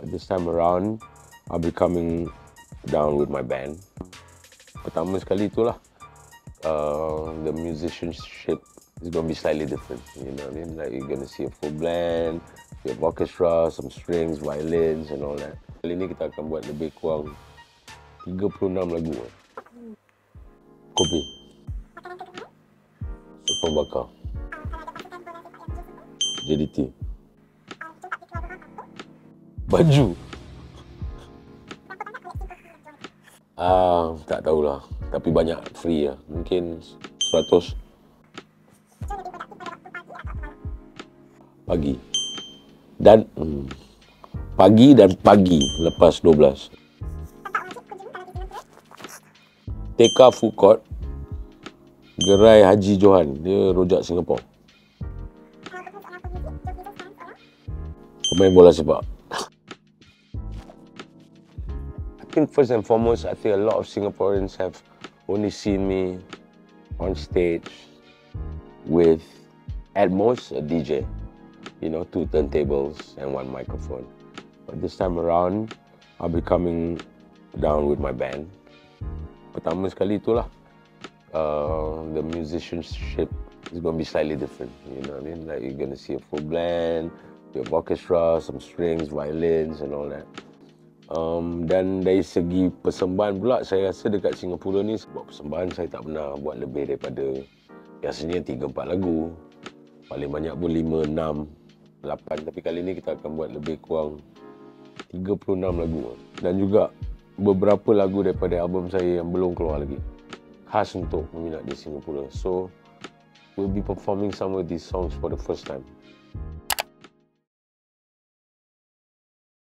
But this time around, I'll be coming down with my band. Pertama sekali itulah, the musicianship is going to be slightly different. You know what I mean? Like you're going to see a full band, you have orchestra, some strings, violins and all that. Kali ni kita akan buat lebih kurang 36 lagu. Kopi, sotong bakar, JDT, baju. Tak tahulah. Tapi banyak free lah. Mungkin 100. Pagi. Dan pagi lepas 12. TK Food Court, Gerai Haji Johan. Dia rojak Singapura. Pemain bola sepak. I think first and foremost, I think a lot of Singaporeans have only seen me on stage with, at most, a DJ. You know, 2 turntables and 1 microphone. But this time around, I'll be coming down with my band. Pertama sekali itulah, the musicianship is going to be slightly different. You know what I mean? Like you're going to see a full band, you have orchestra, some strings, violins and all that. Dan dari segi persembahan pula, saya rasa dekat Singapura ni sebab persembahan saya tak pernah buat lebih daripada biasanya 3-4 lagu. Paling banyak pun 5, 6, 8. Tapi kali ni kita akan buat lebih kurang 36 lagu. Dan juga beberapa lagu daripada album saya yang belum keluar lagi. Khas untuk peminat di Singapura. So, we'll be performing some of these songs for the first time.